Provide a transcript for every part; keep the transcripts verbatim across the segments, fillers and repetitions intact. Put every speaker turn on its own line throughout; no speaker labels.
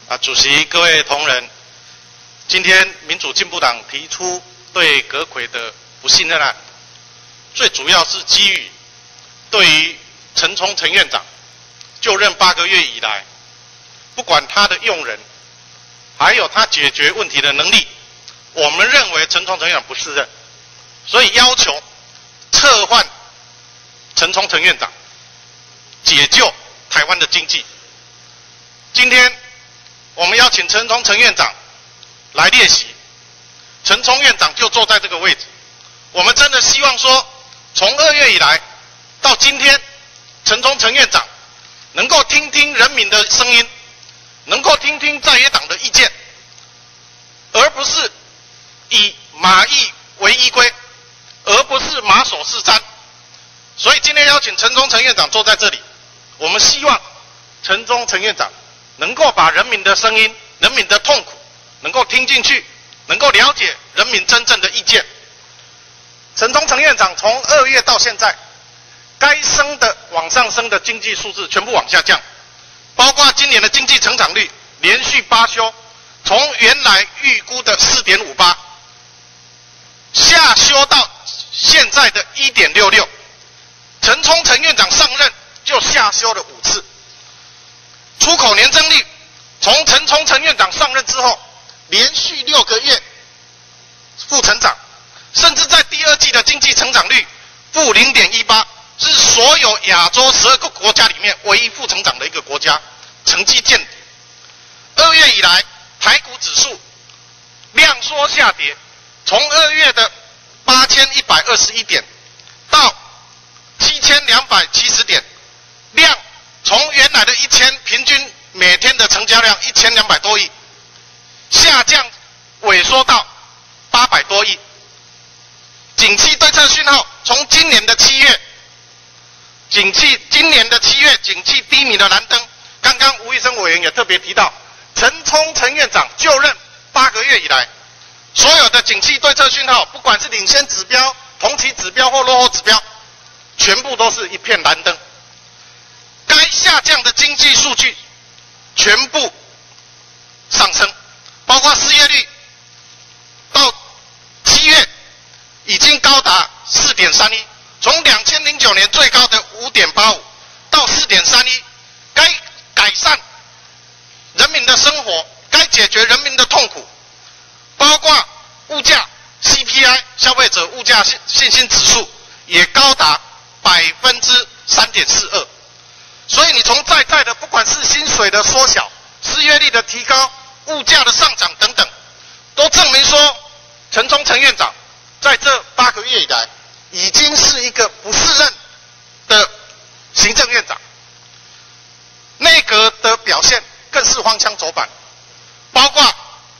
啊，主席、各位同仁，今天民主进步党提出对阁揆的不信任案，最主要是基于对于陈冲陈院长就任八个月以来，不管他的用人，还有他解决问题的能力，我们认为陈冲陈院长不适任，所以要求撤换陈冲陈院长，解救台湾的经济。今天我们邀请陈冲陈院长来列席，陈冲院长就坐在这个位置。我们真的希望说，从二月以来到今天，陈冲陈院长能够听听人民的声音，能够听听在野党的意见，而不是以马意为依归，而不是马首是瞻。所以今天邀请陈冲陈院长坐在这里，我们希望陈冲陈院长能够把人民的声音、人民的痛苦能够听进去，能够了解人民真正的意见。陈冲陈院长从二月到现在，该升的往上升的经济数字全部往下降，包括今年的经济成长率连续八修，从原来预估的 四点五八 下修到现在的 一点六六。陈冲陈院长上任就下修了五次。出口年增率从陈冲陈院长上任之后，连续六个月负成长，甚至在第二季的经济成长率负 零点一八， 是所有亚洲十二个国家里面唯一负成长的一个国家，成绩见底。二月以来，台股指数量缩下跌，从二月的八千一百二十一点到七千两百七十点，量从原来的一千，平均每天的成交量一千两百多亿，下降萎缩到八百多亿。景气对策讯号从今年的七月，景气今年的七月景气低迷的蓝灯，刚刚吴医生委员也特别提到，陈冲陈院长就任八个月以来，所有的景气对策讯号，不管是领先指标、同期指标或落后指标，全部都是一片蓝灯。该下降的经济数据全部上升，包括失业率到七月已经高达 四点三一， 从两千零九年最高的 五点八五 到 四点三一， 该改善人民的生活，该解决人民的痛苦，包括物价 C P I 消费者物价信心指数也高达 百分之三点四二。所以你从在在的，不管是薪水的缩小、失业率的提高、物价的上涨等等，都证明说陈冲陈院长在这八个月以来，已经是一个不适任的行政院长。内阁的表现更是荒腔走板，包括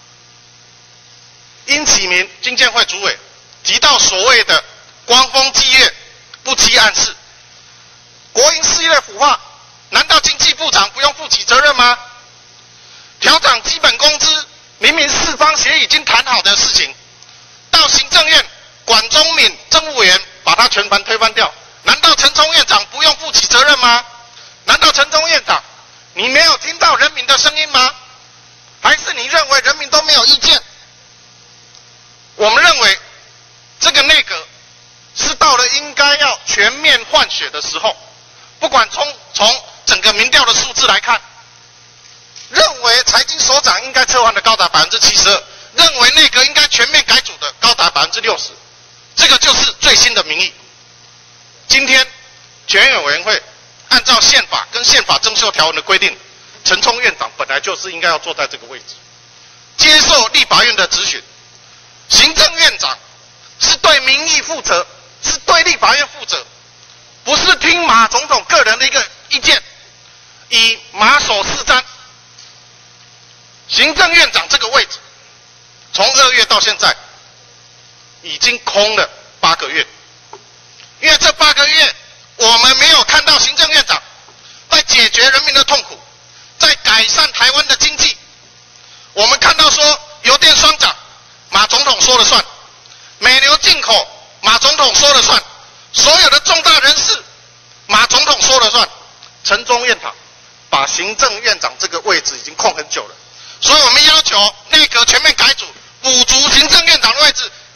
殷启明经建会主委提到所谓的光风霁月、不期暗示，国营事业腐化，难道经济部长不用负起责任吗？调涨基本工资，明明四方协议已经谈好的事情，到行政院管中闵政务委员把它全盘推翻掉，难道陈冲院长不用负起责任吗？难道陈冲院长你没有听到人民的声音吗？还是你认为人民都没有意见？我们认为这个内阁是到了应该要全面换血的时候，不管从从整个民调的数字来看，认为财经首长应该撤换的高达 百分之七十二， 认为内阁应该全面改组的高达 百分之六十， 这个就是最新的民意。今天全委委员会按照宪法跟宪法增修条文的规定，陈冲院长本来就是应该要坐在这个位置，接受立法院的质询。行政院长是对民意负责，是对立法院负责，不是听马总统个人的一个意见，以马首是瞻。行政院长这个位置，从二月到现在，已经空了八个月。因为这八个月，我们没有看到行政院长在解决人民的痛苦，在改善台湾的经济。我们看到说油电双涨，马总统说了算；美牛进口，马总统说了算；所有的重大人事，马总统说了算。陈冲院长把行政院长这个位置已经空很久了， 所以我们要求内阁全面改组，补足行政院长的位置，